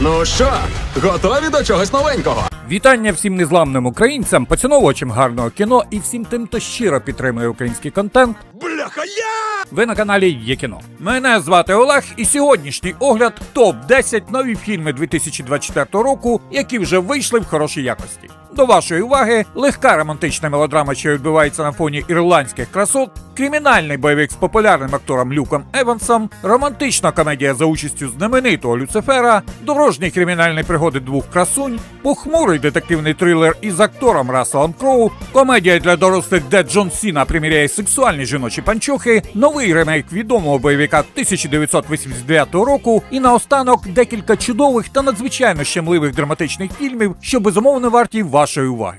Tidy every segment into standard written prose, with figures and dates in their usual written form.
Ну що, готові до чогось новенького? Вітання всім незламним українцям, поціновувачам гарного кіно і всім тим, хто щиро підтримує український контент. Бляха, я! Ви на каналі Є Кіно. Мене звати Олег, і сьогоднішній огляд ТОП-10 нові фільми 2024 року, які вже вийшли в хорошій якості. До вашої уваги легка романтична мелодрама, що відбувається на фоні ірландських красот, кримінальний бойовик з популярним актором Люком Евансом, романтична комедія за участю знаменитого Люцифера, дорожні кримінальні пригоди двох красунь, похмурий детективний трилер із актором Расселом Кроу, комедія для дорослих, де Джон Сіна приміряє сексуальні жіночі панчохи, новий ремейк відомого бойовика 1989 року і наостанок декілька чудових та надзвичайно щемливих драматичних фільмів, що безумовно варті вашої уваги.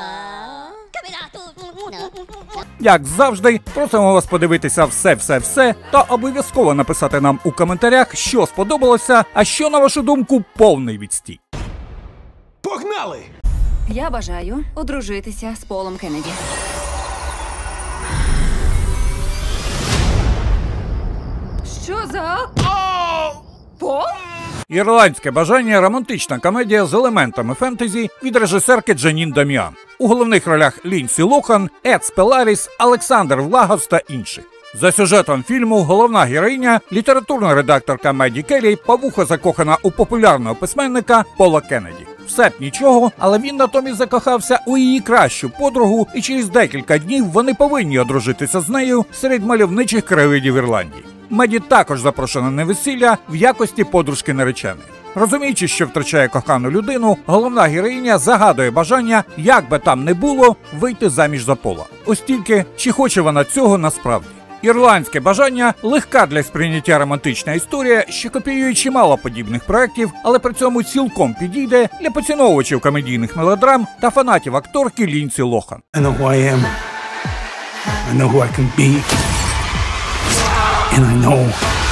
Як завжди, просимо вас подивитися все та обов'язково написати нам у коментарях, що сподобалося, а що, на вашу думку, повний відстій. Погнали! Я бажаю одружитися з Полом Кеннеді. Що за... Пол? Ірландське бажання – романтична комедія з елементами фентезі від режисерки Джанін Даміан. У головних ролях Лінсі Лохан, Ед Спеларіс, Олександр Влагос та інші. За сюжетом фільму головна героїня – літературна редакторка Меді Келлі, по вухо закохана у популярного письменника Пола Кеннеді. Все б нічого, але він натомість закохався у її кращу подругу, і через декілька днів вони повинні одружитися з нею серед мальовничих краєвидів Ірландії. Меді також запрошена на весілля в якості подружки нареченої. Розуміючи, що втрачає кохану людину, головна героїня загадує бажання, як би там не було, вийти заміж за Пола. Ось тільки, чи хоче вона цього насправді. Ірландське бажання – легка для сприйняття романтична історія, що копіює чимало подібних проєктів, але при цьому цілком підійде для поціновувачів комедійних мелодрам та фанатів акторки Лінсі Лохан. I know who I am. I know who I can be. And I know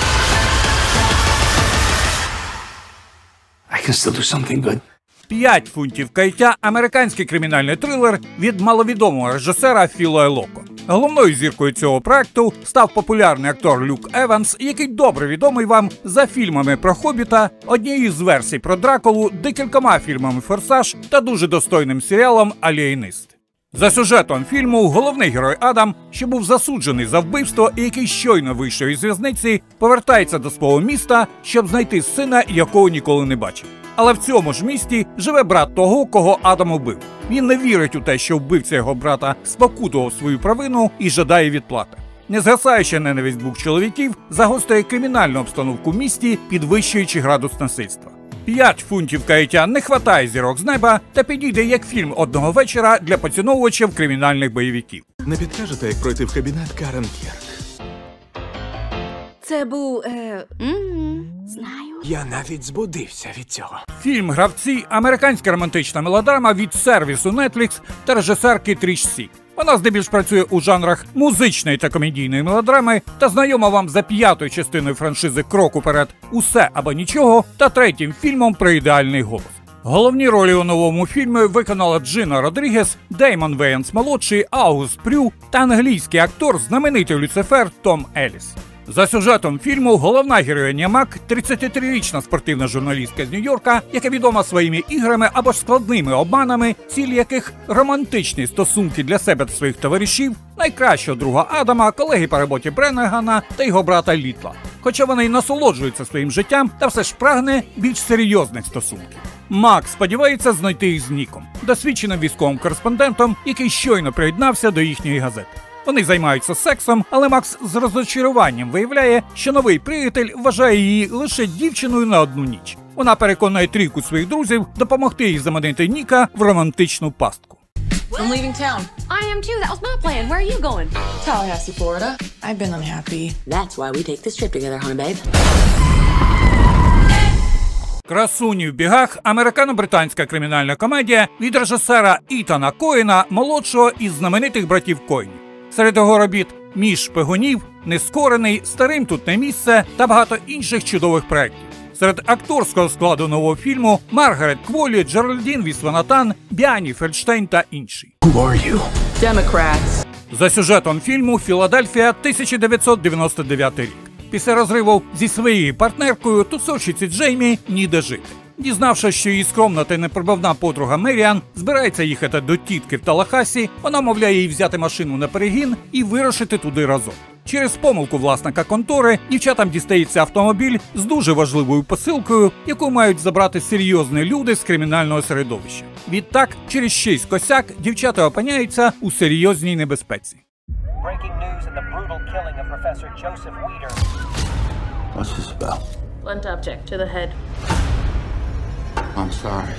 I can still do something good. 5 фунтів каяття – американський кримінальний трилер від маловідомого режисера Філа Елоко. Головною зіркою цього проекту став популярний актор Люк Еванс, який добре відомий вам за фільмами про Хобіта, однією з версій про Дракулу, декількома фільмами «Форсаж» та дуже достойним серіалом «Алієнист». За сюжетом фільму головний герой Адам, що був засуджений за вбивство і який щойно вийшов із в'язниці, повертається до свого міста, щоб знайти сина, якого ніколи не бачив. Але в цьому ж місті живе брат того, кого Адам убив. Він не вірить у те, що вбивця його брата спокутував свою провину і жадає відплати. Незгасаюча ненависть двох чоловіків загострює кримінальну обстановку в місті, підвищуючи градус насильства. 5 фунтів каяття не хватає зірок з неба та підійде як фільм одного вечора для поціновувачів кримінальних бойовиків. Не підкажете, як пройти в кабінет Карен Кірк? Це був... Знаю. Я навіть збудився від цього. Фільм «Гравці» – американська романтична мелодрама від сервісу Netflix та режисерки Тріш Сі. Вона здебільш працює у жанрах музичної та комедійної мелодрами та знайома вам за 5-ю частиною франшизи «Крок уперед. Усе або нічого» та 3-м фільмом про ідеальний голос. Головні ролі у новому фільмі виконала Джина Родрігес, Деймон Веєнс-молодший, Аугуст Прю та англійський актор знаменитий Люцифер Том Елліс. За сюжетом фільму головна героїня Мак – 33-річна спортивна журналістка з Нью-Йорка, яка відома своїми іграми або ж складними обманами, ціль яких – романтичні стосунки для себе та своїх товаришів, найкращого друга Адама, колеги по роботі Бреннегана та його брата Літла. Хоча вони й насолоджуються своїм життям, та все ж прагне більш серйозних стосунків. Мак сподівається знайти їх з Ніком, досвідченим військовим кореспондентом, який щойно приєднався до їхньої газети. Вони займаються сексом, але Макс з розчаруванням виявляє, що новий приятель вважає її лише дівчиною на одну ніч. Вона переконує трійку своїх друзів допомогти їй заманити Ніка в романтичну пастку. I'm leaving town. I am too. That was my plan. Where are you going? Tallahassee, Florida. I've been unhappy. That's why we take this trip together, honey babe. «Красуні в бігах» – американо-британська кримінальна комедія від режисера Ітана Коена, молодшого із знаменитих братів Коенів. Серед його робіт «Між шпигунів», «Нескорений», «Старим тут не місце» та багато інших чудових проєктів. Серед акторського складу нового фільму Маргарет Кволі, Джеральдін Вісванатан, Біані Фельдштейн та інші. Who are you? Democrats. За сюжетом фільму «Філадельфія», 1999 рік. Після розриву зі своєю партнеркою тусовщиці Джеймі ніде жити. Дізнавшись, що її скромна та непробивна подруга Меріан збирається їхати до тітки в Талахасі, вона мовляє їй взяти машину на перегін і вирушити туди разом. Через помилку власника контори дівчатам дістається автомобіль з дуже важливою посилкою, яку мають забрати серйозні люди з кримінального середовища. Відтак, через чийсь косяк дівчата опиняються у серйозній небезпеці. Breaking news in the brutal killing of Professor Joseph Weider. What's this about? Blunt object to the head. I'm sorry.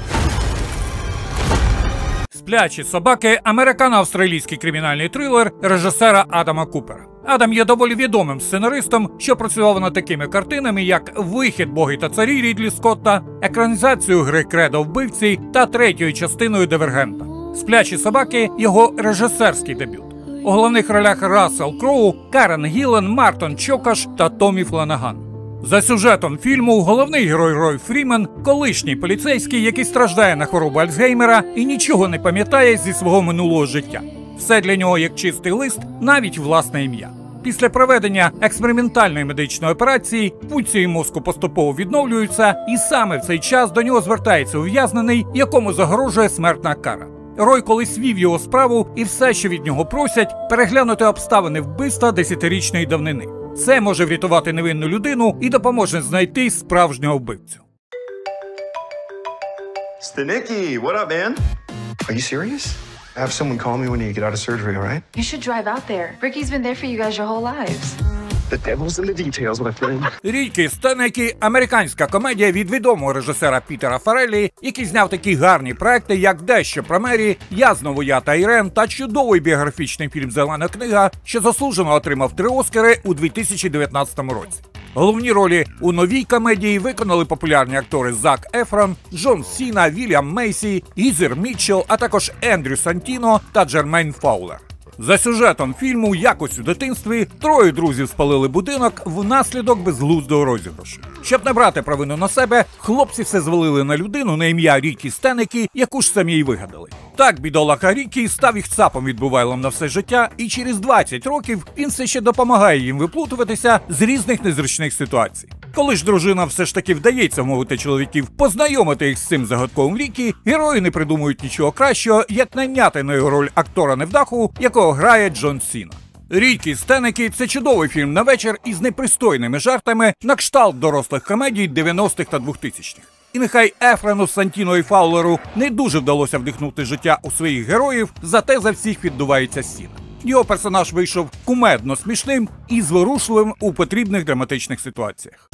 «Сплячі собаки» – американо-австралійський кримінальний трилер режисера Адама Купера. Адам є доволі відомим сценаристом, що працював над такими картинами, як «Вихід, боги та царі» Рідлі Скотта, екранізацію гри «Кредо вбивці» та третьою частиною «Дивергента». «Сплячі собаки» – його режисерський дебют. У головних ролях Рассел Кроу, Карен Гіллен, Мартон Чокаш та Томі Фланаган. За сюжетом фільму головний герой Рой Фрімен – колишній поліцейський, який страждає на хворобу Альцгеймера і нічого не пам'ятає зі свого минулого життя. Все для нього як чистий лист, навіть власне ім'я. Після проведення експериментальної медичної операції функції мозку поступово відновлюються, і саме в цей час до нього звертається ув'язнений, якому загрожує смертна кара. Рой колись вів його справу, і все, що від нього просять – переглянути обставини вбивства 10-річної давнини. Це може врятувати невинну людину і допоможе знайти справжнього вбивцю. Stanicki, what up, man? Are you serious? Have someone call me when you get out of surgery, all right? You should drive out there. Ricky's been there for you guys your whole lives. The devil's in the details, my friend. «Рікі Стенекі» – американська комедія від відомого режисера Пітера Фарреллі, який зняв такі гарні проекти, як «Дещо про Мері», «Я знову я та Ірен» та чудовий біографічний фільм «Зелена книга», що заслужено отримав 3 Оскари у 2019 році. Головні ролі у новій комедії виконали популярні актори Зак Ефрон, Джон Сіна, Вільям Мейсі, Гізер Мітчелл, а також Ендрю Сантіно та Джермейн Фаулер. За сюжетом фільму «Якось у дитинстві» 3 друзів спалили будинок внаслідок безглуздого розіграшу. Щоб не брати провину на себе, хлопці все звалили на людину на ім'я Рікі Стенекі, яку ж самі й вигадали. Так бідолаха Рікі став їх цапом відбувайлом на все життя, і через 20 років він все ще допомагає їм виплутуватися з різних незручних ситуацій. Коли ж дружина все ж таки вдається вмовити чоловіків познайомити їх з цим загадковим Рікі, герої не придумують нічого кращого, як найняти на його роль актора невдаху, якого грає Джон Сіна. «Рікі Стенекі» – це чудовий фільм на вечір із непристойними жартами на кшталт дорослих комедій 90-х та 2000-х. І нехай Ефрену, Сантіно і Фаулеру не дуже вдалося вдихнути життя у своїх героїв, зате за всіх віддувається Сіна. Його персонаж вийшов кумедно смішним і зворушливим у потрібних драматичних ситуаціях.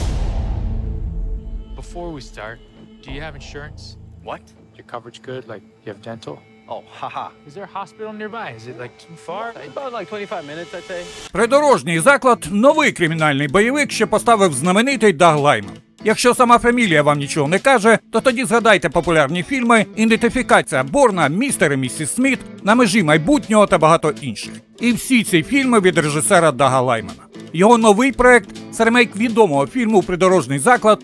Before we start, do you have insurance? What? Your coverage good? Like, you have dental? Oh, haha. Is there a hospital nearby? Is it like too far? About like 25 minutes, I'd say. «Придорожній заклад» – новий кримінальний бойовик, що поставив знаменитий Даг Лайман. Якщо сама фамілія вам нічого не каже, то тоді згадайте популярні фільми «Ідентифікація Борна», «Містер і місіс Сміт», «На межі майбутнього» та багато інших. І всі ці фільми від режисера Дага Лаймана. Його новий проект – це ремейк відомого фільму «Придорожний заклад»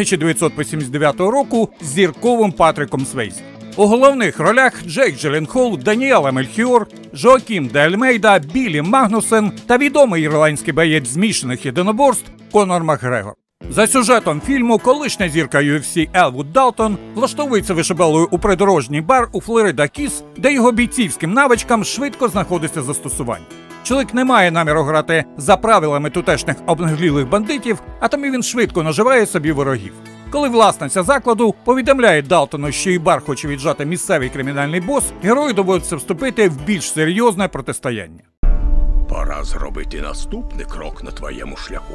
1989 року з зірковим Патриком Свейзі. У головних ролях Джейк Джилленхол, Даніела Мельхіор, Жоакім де Альмейда, Біллі Магнусен та відомий ірландський боєць змішаних єдиноборств Конор Макгрегор. За сюжетом фільму колишня зірка UFC Елвуд Далтон влаштовується вишибалою у придорожній бар у Флорида Кіс, де його бійцівським навичкам швидко знаходиться застосування. Чоловік не має наміру грати за правилами тутешніх обнаглілих бандитів, а тому він швидко наживає собі ворогів. Коли власниця закладу повідомляє Далтону, що і бар хоче віджати місцевий кримінальний бос, герою доводиться вступити в більш серйозне протистояння. Пора зробити наступний крок на твоєму шляху.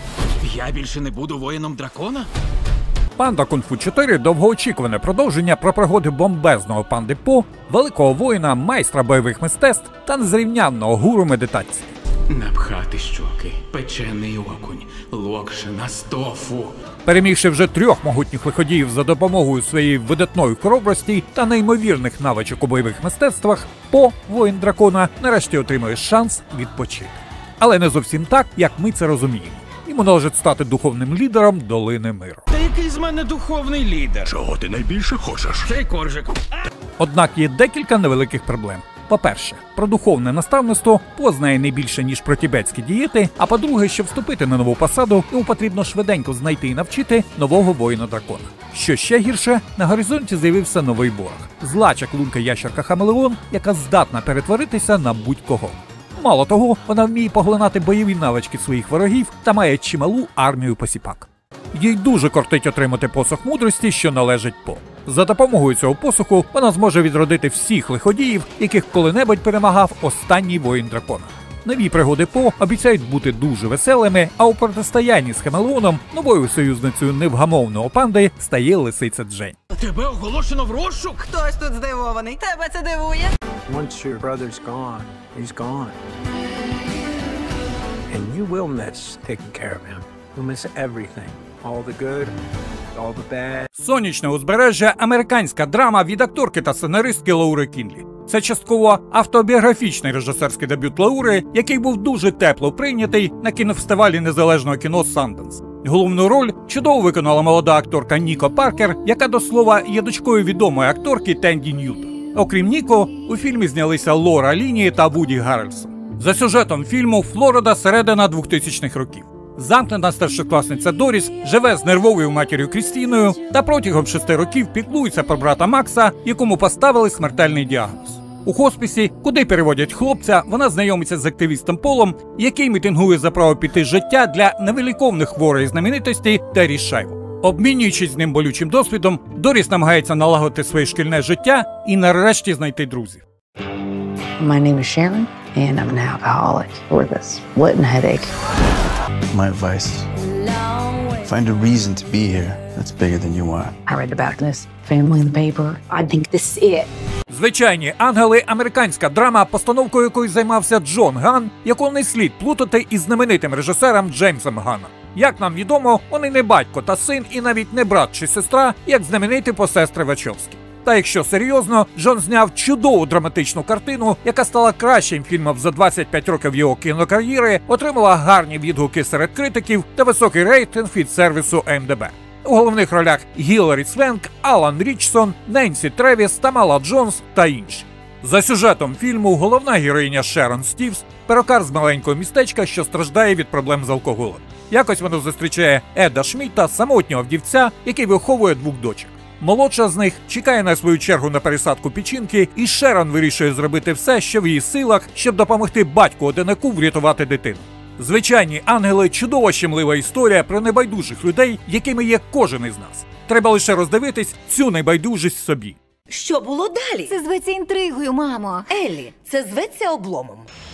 Я більше не буду воїном дракона? «Панда Кунг-фу 4» – довгоочікуване продовження про пригоди бомбезного панди По, великого воїна, майстра бойових мистецтв та незрівнянного гуру медитації. Напхати щоки, печений окунь, локшина з тофу. Перемігши вже 3 могутніх лиходіїв за допомогою своєї видатної хоробрості та неймовірних навичок у бойових мистецтвах, По, воїн дракона, нарешті отримує шанс відпочити. Але не зовсім так, як ми це розуміємо. Йому належить стати духовним лідером Долини Миру. Та який з мене духовний лідер? Чого ти найбільше хочеш? Цей коржик. Однак є декілька невеликих проблем. По-перше, про духовне наставництво По знає не більше, ніж про тібетські дієти, а по-друге, щоб вступити на нову посаду, йому потрібно швиденько знайти і навчити нового воїна-дракона. Що ще гірше, на горизонті з'явився новий ворог – зла чаклунка ящерка-хамелеон, яка здатна перетворитися на будь-кого. Мало того, вона вміє поглинати бойові навички своїх ворогів та має чималу армію посіпак. Їй дуже кортить отримати посох мудрості, що належить По. За допомогою цього посуху вона зможе відродити всіх лиходіїв, яких коли-небудь перемагав останній воїн дракона. Нові пригоди По обіцяють бути дуже веселими, а у протистоянні з Хамелеоном новою союзницею невгамовного панди стає лисиця Джейн. Тебе оголошено в розшук? Хтось тут здивований. Тебе це дивує? Once your brother's gone, he's gone. And you will miss taking care of him. You'll miss everything. All the good, all the bad. «Сонячне узбережжя» – американська драма від акторки та сценаристки Лаури Кінлі. Це частково автобіографічний режисерський дебют Лаури, який був дуже тепло прийнятий на кінофестивалі незалежного кіно «Санденс». Головну роль чудово виконала молода акторка Ніко Паркер, яка, до слова, є дочкою відомої акторки Тенді Ньютон. Окрім Ніко, у фільмі знялися Лора Ліні та Вуді Гаррельсон. За сюжетом фільму Флорида, середина 2000-х років. Замкнена старшокласниця Доріс живе з нервовою матір'ю Крістіною та протягом 6 років піклується про брата Макса, якому поставили смертельний діагноз. У хоспісі, куди переводять хлопця, вона знайомиться з активістом Полом, який мітингує за право піти з життя для невиліковних хворої знаменитості Террі Шайво. Обмінюючись з ним болючим досвідом, Доріс намагається налагодити своє шкільне життя і нарешті знайти друзів. My name is Sharon, and I'm an alcoholic with a splitting headache. My advice, find a reason to be here that's bigger than you are. I read about this family in the paper. I think this is it. «Звичайні ангели» – американська драма, постановкою якої займався Джон Ганн, якого не слід плутати із знаменитим режисером Джеймсом Ганном. Як нам відомо, вони не батько та син і навіть не брат чи сестра, як знамениті посестри Вачовські. Та якщо серйозно, Джон зняв чудову драматичну картину, яка стала кращим фільмом за 25 років його кінокар'єри, отримала гарні відгуки серед критиків та високий рейтинг від сервісу IMDb. У головних ролях Гіларі Свенк, Алан Річсон, Ненсі Тревіс, Тамала Джонс та інші. За сюжетом фільму головна героїня Шерон Стівс – перукар з маленького містечка, що страждає від проблем з алкоголем. Якось вона зустрічає Еда Шмідта, самотнього вдівця, який виховує 2 дочок. Молодша з них чекає на свою чергу на пересадку печінки, і Шерон вирішує зробити все, що в її силах, щоб допомогти батьку-одинаку врятувати дитину. «Звичайні ангели» – чудова щемлива історія про небайдужих людей, якими є кожен із нас. Треба лише роздивитись цю небайдужість собі. Що було далі? Це зветься інтригою, мамо. Еллі, це зветься обломом.